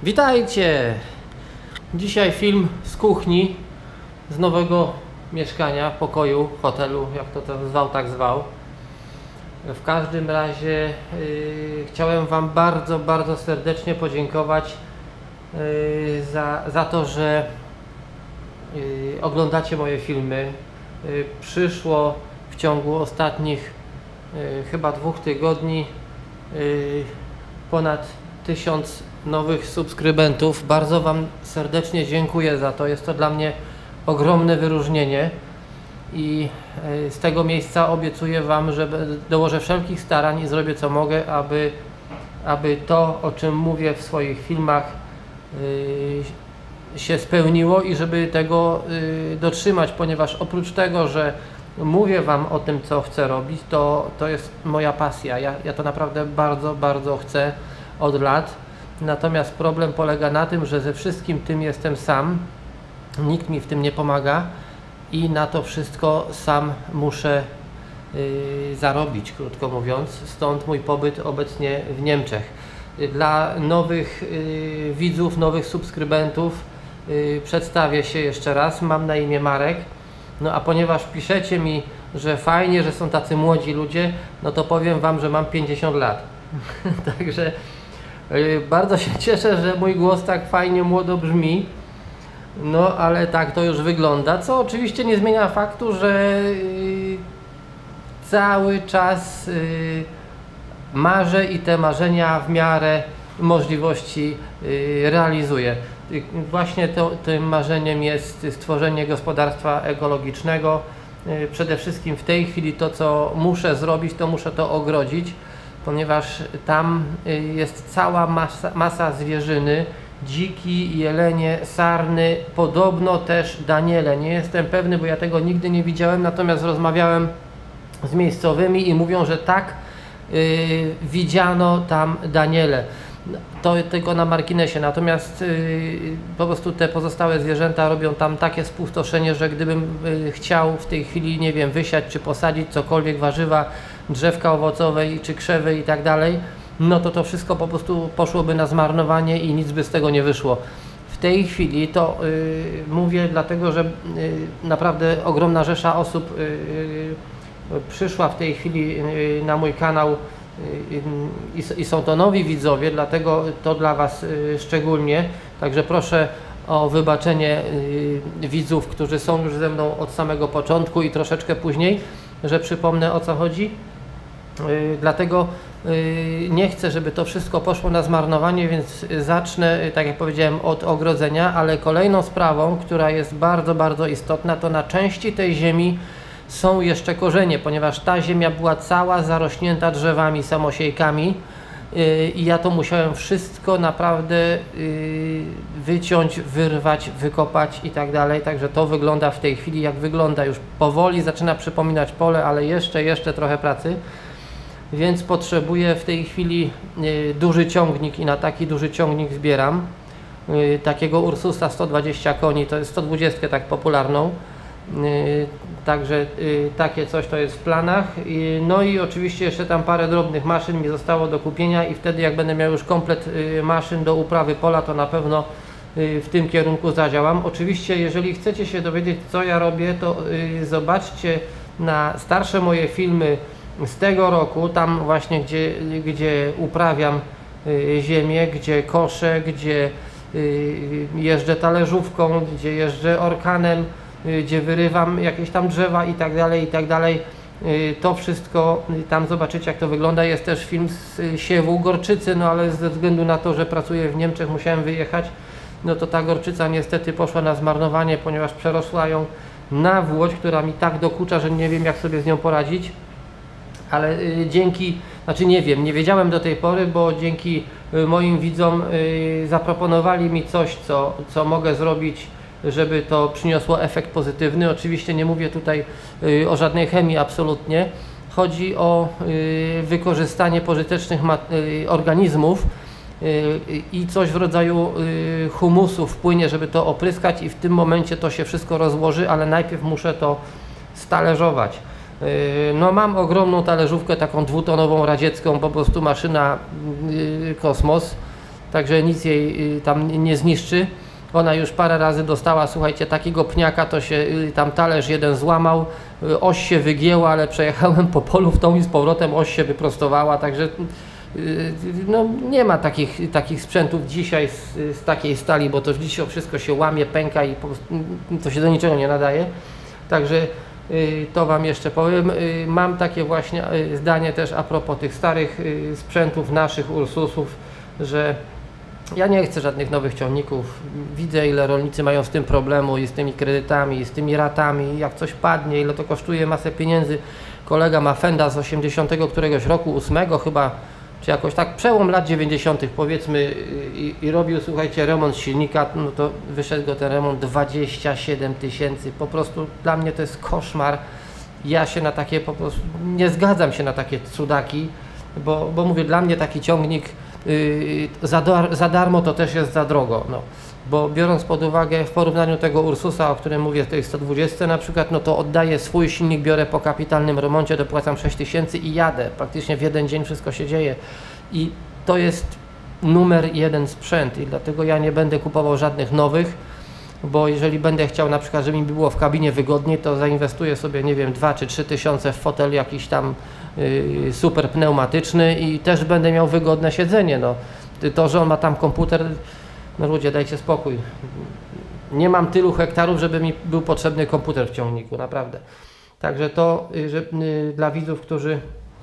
Witajcie! Dzisiaj film z kuchni, z nowego mieszkania, pokoju, hotelu, jak to zwał, tak zwał. W każdym razie chciałem Wam bardzo serdecznie podziękować za to, że oglądacie moje filmy. Przyszło w ciągu ostatnich chyba 2 tygodni ponad 1000 nowych subskrybentów. Bardzo Wam serdecznie dziękuję za to. Jest to dla mnie ogromne wyróżnienie i z tego miejsca obiecuję Wam, że dołożę wszelkich starań i zrobię co mogę, aby to, o czym mówię w swoich filmach, się spełniło i żeby tego dotrzymać, ponieważ oprócz tego, że mówię Wam o tym, co chcę robić, to jest moja pasja. Ja to naprawdę bardzo chcę od lat. Natomiast problem polega na tym, że ze wszystkim tym jestem sam. Nikt mi w tym nie pomaga i na to wszystko sam muszę zarobić, krótko mówiąc. Stąd mój pobyt obecnie w Niemczech. Dla nowych widzów, nowych subskrybentów przedstawię się jeszcze raz. Mam na imię Marek. No a ponieważ piszecie mi, że fajnie, że są tacy młodzi ludzie, no to powiem Wam, że mam 50 lat. Także bardzo się cieszę, że mój głos tak fajnie młodo brzmi. No ale tak to już wygląda, co oczywiście nie zmienia faktu, że cały czas marzę i te marzenia w miarę możliwości realizuję. Właśnie tym marzeniem jest stworzenie gospodarstwa ekologicznego. Przede wszystkim w tej chwili to, co muszę zrobić, to muszę to ogrodzić, ponieważ tam jest cała masa zwierzyny, dziki, jelenie, sarny, podobno też daniele. Nie jestem pewny, bo ja tego nigdy nie widziałem, natomiast rozmawiałem z miejscowymi i mówią, że tak, widziano tam daniele. To tylko na marginesie, natomiast po prostu te pozostałe zwierzęta robią tam takie spustoszenie, że gdybym chciał w tej chwili, nie wiem, wysiać czy posadzić cokolwiek, warzywa, drzewka owocowe czy krzewy i tak dalej, no to wszystko po prostu poszłoby na zmarnowanie i nic by z tego nie wyszło. W tej chwili to mówię dlatego, że naprawdę ogromna rzesza osób przyszła w tej chwili na mój kanał i są to nowi widzowie, dlatego to dla Was szczególnie. Także proszę o wybaczenie widzów, którzy są już ze mną od samego początku i troszeczkę później, że przypomnę, o co chodzi. Dlatego nie chcę, żeby to wszystko poszło na zmarnowanie, więc zacznę, tak jak powiedziałem, od ogrodzenia, ale kolejną sprawą, która jest bardzo istotna, to na części tej ziemi są jeszcze korzenie, ponieważ ta ziemia była cała zarośnięta drzewami, samosiejkami i ja to musiałem wszystko naprawdę wyciąć, wyrwać, wykopać i tak dalej. Także to wygląda w tej chwili jak wygląda. Już powoli zaczyna przypominać pole, ale jeszcze trochę pracy. Więc potrzebuję w tej chwili duży ciągnik i na taki duży ciągnik zbieram takiego Ursusa 120 koni, to jest 120 tak popularną. Także takie coś to jest w planach. No i oczywiście jeszcze tam parę drobnych maszyn mi zostało do kupienia i wtedy jak będę miał już komplet maszyn do uprawy pola, to na pewno w tym kierunku zadziałam. Oczywiście jeżeli chcecie się dowiedzieć, co ja robię, to zobaczcie na starsze moje filmy z tego roku, tam właśnie gdzie uprawiam ziemię, gdzie koszę, gdzie jeżdżę talerzówką, gdzie jeżdżę orkanem, gdzie wyrywam jakieś tam drzewa i tak dalej. To wszystko tam zobaczycie, jak to wygląda. Jest też film z siewu gorczycy, no ale ze względu na to, że pracuję w Niemczech, musiałem wyjechać. No to ta gorczyca niestety poszła na zmarnowanie, ponieważ przerosła ją nawłoć, która mi tak dokucza, że nie wiem, jak sobie z nią poradzić. Ale nie wiedziałem do tej pory, bo dzięki moim widzom zaproponowali mi coś, co mogę zrobić, żeby to przyniosło efekt pozytywny. Oczywiście nie mówię tutaj o żadnej chemii, absolutnie. Chodzi o wykorzystanie pożytecznych organizmów i coś w rodzaju humusu wpłynie, żeby to opryskać i w tym momencie to się wszystko rozłoży, ale najpierw muszę to stalerzować. No mam ogromną talerzówkę, taką 2-tonową radziecką, po prostu maszyna kosmos. także nic jej tam nie zniszczy. Ona już parę razy dostała, słuchajcie, takiego pniaka, to się tam talerz jeden złamał, oś się wygięła, ale przejechałem po polu w tą i z powrotem oś się wyprostowała, także no, nie ma takich sprzętów dzisiaj z takiej stali, bo to dzisiaj wszystko się łamie, pęka i po prostu to się do niczego nie nadaje. Także to Wam jeszcze powiem. Mam takie właśnie zdanie też a propos tych starych sprzętów naszych Ursusów, że ja nie chcę żadnych nowych ciągników. Widzę, ile rolnicy mają z tym problemu i z tymi kredytami, i z tymi ratami. Jak coś padnie, ile to kosztuje, masę pieniędzy. Kolega ma Fenda z 80 któregoś roku, 8 chyba, czy jakoś tak, przełom lat 90 powiedzmy i robił, słuchajcie, remont silnika, no to wyszedł go ten remont 27 000. Po prostu dla mnie to jest koszmar. Ja się na takie po prostu, nie zgadzam się na takie cudaki, bo mówię, dla mnie taki ciągnik za darmo to też jest za drogo, no. Bo biorąc pod uwagę w porównaniu tego Ursusa, o którym mówię, tej 120 na przykład, no to oddaję swój silnik, biorę po kapitalnym remoncie, dopłacam 6000 i jadę. Praktycznie w jeden dzień wszystko się dzieje. I to jest numer jeden sprzęt i dlatego ja nie będę kupował żadnych nowych, bo jeżeli będę chciał na przykład, żeby mi było w kabinie wygodniej, to zainwestuję sobie, nie wiem, 2 czy 3 tysiące w fotel jakiś tam super pneumatyczny i też będę miał wygodne siedzenie. No. To, że on ma tam komputer, no ludzie, dajcie spokój. Nie mam tylu hektarów, żeby mi był potrzebny komputer w ciągniku, naprawdę. Także to dla widzów, którzy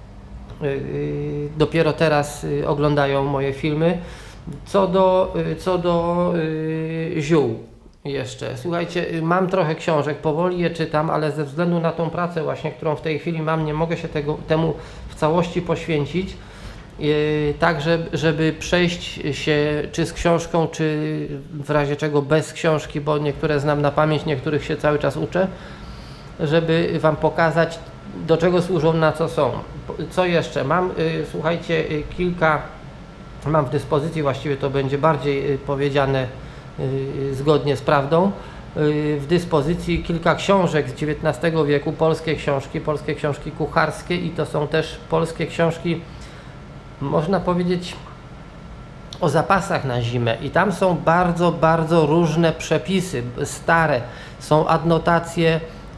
dopiero teraz oglądają moje filmy. Co do ziół jeszcze. Słuchajcie, mam trochę książek, powoli je czytam, ale ze względu na tą pracę właśnie, którą w tej chwili mam, nie mogę się temu w całości poświęcić. Tak, żeby przejść się czy z książką, czy w razie czego bez książki, bo niektóre znam na pamięć, niektórych się cały czas uczę, żeby Wam pokazać, do czego służą, na co są. Co jeszcze? Mam, słuchajcie, mam w dyspozycji, właściwie to będzie bardziej powiedziane zgodnie z prawdą, w dyspozycji kilka książek z XIX wieku, polskie książki kucharskie i to są też polskie książki, można powiedzieć, o zapasach na zimę i tam są bardzo, bardzo różne przepisy, stare, są adnotacje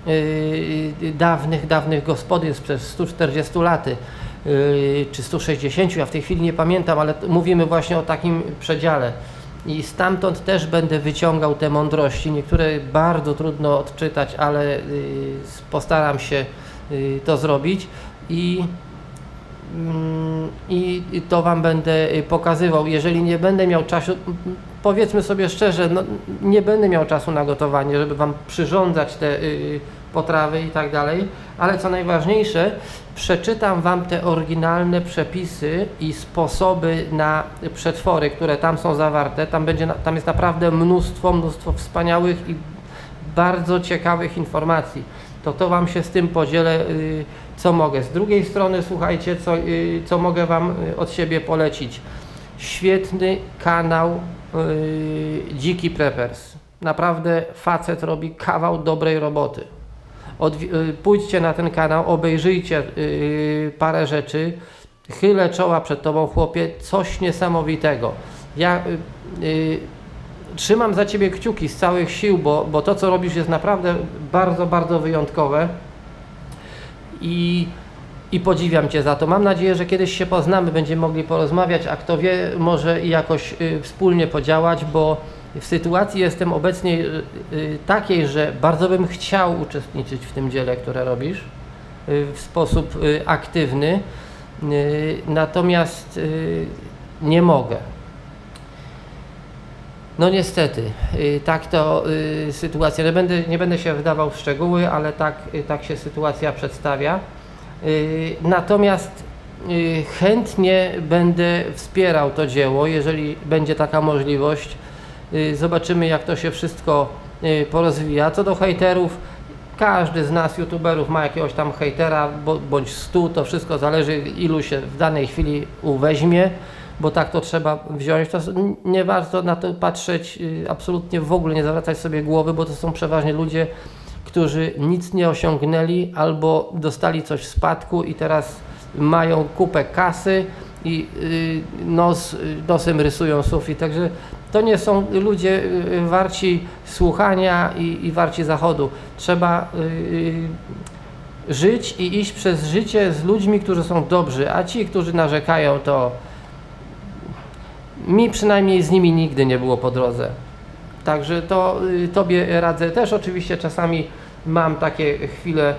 dawnych gospodyń sprzed 140 lat, czy 160, ja w tej chwili nie pamiętam, ale mówimy właśnie o takim przedziale. I stamtąd też będę wyciągał te mądrości, niektóre bardzo trudno odczytać, ale postaram się to zrobić i to Wam będę pokazywał. Jeżeli nie będę miał czasu, powiedzmy sobie szczerze, no, nie będę miał czasu na gotowanie, żeby Wam przyrządzać te potrawy i tak dalej, ale co najważniejsze, przeczytam Wam te oryginalne przepisy i sposoby na przetwory, które tam są zawarte. Tam jest naprawdę mnóstwo wspaniałych i bardzo ciekawych informacji. To Wam się z tym podzielę, co mogę. Z drugiej strony, słuchajcie, co mogę Wam od siebie polecić. Świetny kanał Dziki Preppers. Naprawdę facet robi kawał dobrej roboty. Pójdźcie na ten kanał, obejrzyjcie parę rzeczy. Chylę czoła przed Tobą, chłopie, coś niesamowitego. Ja trzymam za Ciebie kciuki z całych sił, bo to, co robisz, jest naprawdę bardzo, bardzo wyjątkowe i podziwiam Cię za to. Mam nadzieję, że kiedyś się poznamy, będziemy mogli porozmawiać, a kto wie, może i jakoś wspólnie podziałać, bo w sytuacji jestem obecnie takiej, że bardzo bym chciał uczestniczyć w tym dziele, które robisz w sposób aktywny, natomiast nie mogę. No niestety, tak to sytuacja, nie będę się wdawał w szczegóły, ale tak się sytuacja przedstawia. Natomiast chętnie będę wspierał to dzieło, jeżeli będzie taka możliwość. Zobaczymy, jak to się wszystko porozwija. Co do hejterów, każdy z nas, youtuberów, ma jakiegoś tam hejtera, bądź 100, to wszystko zależy, ilu się w danej chwili uweźmie, bo tak to trzeba wziąć. To nie warto na to patrzeć, absolutnie w ogóle nie zawracać sobie głowy, bo to są przeważnie ludzie, którzy nic nie osiągnęli albo dostali coś w spadku i teraz mają kupę kasy i nosem rysują sufit. Także to nie są ludzie warci słuchania i warci zachodu. Trzeba żyć i iść przez życie z ludźmi, którzy są dobrzy, a ci, którzy narzekają, to mi przynajmniej z nimi nigdy nie było po drodze. Także to Tobie radzę. Też oczywiście czasami mam takie chwile,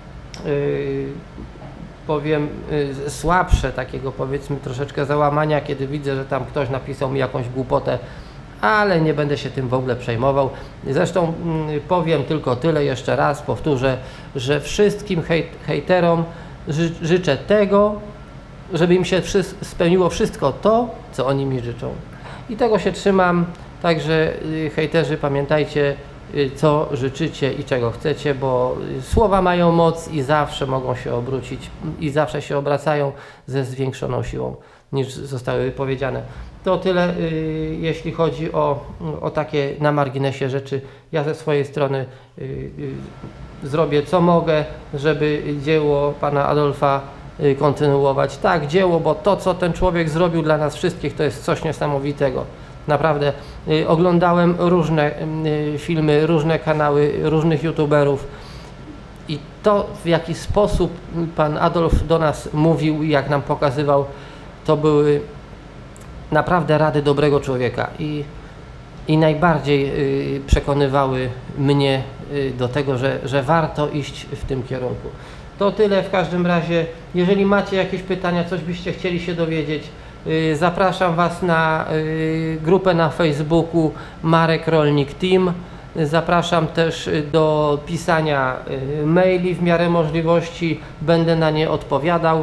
powiem, słabsze, takiego powiedzmy troszeczkę załamania, kiedy widzę, że tam ktoś napisał mi jakąś głupotę, ale nie będę się tym w ogóle przejmował. Zresztą powiem tylko tyle, jeszcze raz powtórzę, że wszystkim hejterom życzę tego, żeby im się spełniło wszystko to, co oni mi życzą. I tego się trzymam, także hejterzy, pamiętajcie, co życzycie i czego chcecie, bo słowa mają moc i zawsze mogą się obrócić i zawsze się obracają ze zwiększoną siłą, niż zostały wypowiedziane. To tyle, jeśli chodzi o takie na marginesie rzeczy. Ja ze swojej strony zrobię co mogę, żeby dzieło pana Adolfa kontynuować. Tak, dzieło, bo to, co ten człowiek zrobił dla nas wszystkich, to jest coś niesamowitego. Naprawdę oglądałem różne filmy, różne kanały, różnych youtuberów i to, w jaki sposób pan Adolf do nas mówił i jak nam pokazywał, to były naprawdę rady dobrego człowieka i najbardziej przekonywały mnie do tego, że warto iść w tym kierunku. To tyle w każdym razie. Jeżeli macie jakieś pytania, coś byście chcieli się dowiedzieć, zapraszam Was na grupę na Facebooku Marek Rolnik Team. Zapraszam też do pisania maili w miarę możliwości. Będę na nie odpowiadał.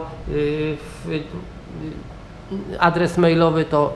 Adres mailowy to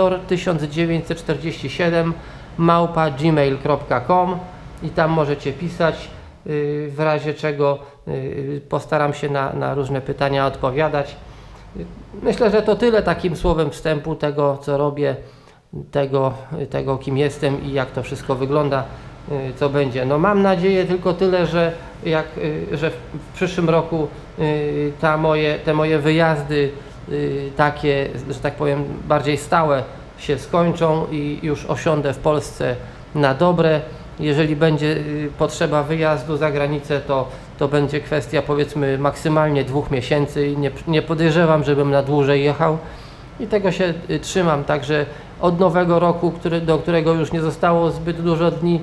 zetor1947@gmail.com i tam możecie pisać. W razie czego postaram się na różne pytania odpowiadać. Myślę, że to tyle takim słowem wstępu tego, co robię, tego kim jestem i jak to wszystko wygląda, co będzie. No mam nadzieję tylko tyle, że w przyszłym roku te moje wyjazdy takie, że tak powiem, bardziej stałe się skończą i już osiądę w Polsce na dobre. Jeżeli będzie potrzeba wyjazdu za granicę, to będzie kwestia, powiedzmy, maksymalnie 2 miesięcy i nie podejrzewam, żebym na dłużej jechał i tego się trzymam. Także od nowego roku, do którego już nie zostało zbyt dużo dni,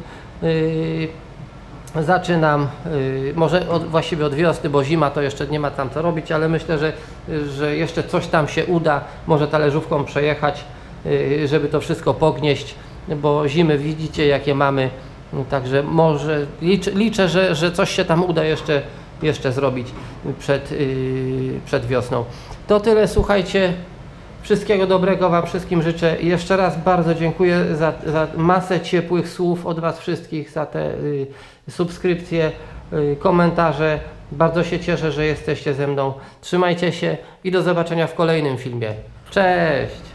zaczynam, może właściwie od wiosny, bo zima to jeszcze nie ma tam co robić, ale myślę, że jeszcze coś tam się uda, może talerzówką przejechać, żeby to wszystko pognieść, bo zimy widzicie jakie mamy. Także może liczę, że coś się tam uda jeszcze zrobić przed wiosną. To tyle, słuchajcie, wszystkiego dobrego Wam wszystkim życzę. Jeszcze raz bardzo dziękuję za masę ciepłych słów od Was wszystkich, za te subskrypcje, komentarze. Bardzo się cieszę, że jesteście ze mną. Trzymajcie się i do zobaczenia w kolejnym filmie. Cześć!